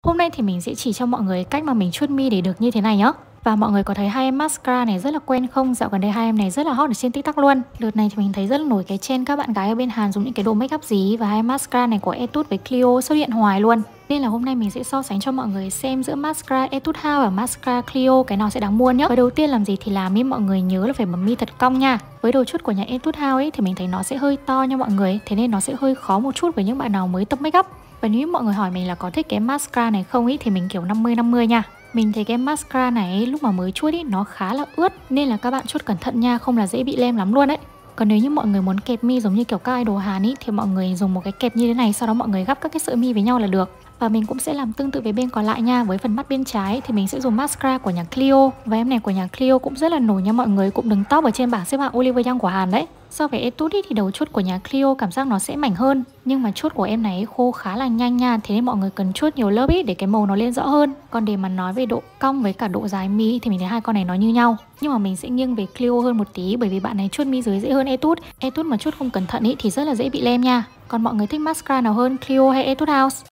Hôm nay thì mình sẽ chỉ cho mọi người cách mà mình chuốt mi để được như thế này nhá. Và mọi người có thấy hai em mascara này rất là quen không? Dạo gần đây hai em này rất là hot ở trên TikTok luôn. Đợt này thì mình thấy rất là nổi cái trend các bạn gái ở bên Hàn dùng những cái đồ make up gì, và hai em mascara này của Etude với Clio xuất hiện hoài luôn. Nên là hôm nay mình sẽ so sánh cho mọi người xem giữa mascara Etude House và mascara Clio cái nào sẽ đáng mua nhá. Và đầu tiên làm gì thì làm ý, mọi người nhớ là phải bấm mi thật cong nha. Với đồ chuốt của nhà Etude House ấy thì mình thấy nó sẽ hơi to nha mọi người, thế nên nó sẽ hơi khó một chút với những bạn nào mới tập make up. Và nếu mọi người hỏi mình là có thích cái mascara này không ý, thì mình kiểu 50-50 nha. Mình thấy cái mascara này lúc mà mới chuốt ý nó khá là ướt, nên là các bạn chuốt cẩn thận nha, không là dễ bị lem lắm luôn đấy. Còn nếu như mọi người muốn kẹp mi giống như kiểu các idol Hàn ý, thì mọi người dùng một cái kẹp như thế này, sau đó mọi người gắp các cái sợi mi với nhau là được. Và mình cũng sẽ làm tương tự với bên còn lại nha. Với phần mắt bên trái thì mình sẽ dùng mascara của nhà Clio. Và em này của nhà Clio cũng rất là nổi nha mọi người, cũng đứng top ở trên bảng xếp hạng Oliver Young của Hàn đấy. So với Etude thì đầu chuốt của nhà Clio cảm giác nó sẽ mảnh hơn, nhưng mà chuốt của em này khô khá là nhanh nha, thế nên mọi người cần chuốt nhiều lớp ý để cái màu nó lên rõ hơn. Còn để mà nói về độ cong với cả độ dài mi thì mình thấy hai con này nó như nhau, nhưng mà mình sẽ nghiêng về Clio hơn một tí, bởi vì bạn này chuốt mi dưới dễ hơn Etude. Etude mà chuốt không cẩn thận ý thì rất là dễ bị lem nha. Còn mọi người thích mascara nào hơn, Clio hay Etude House?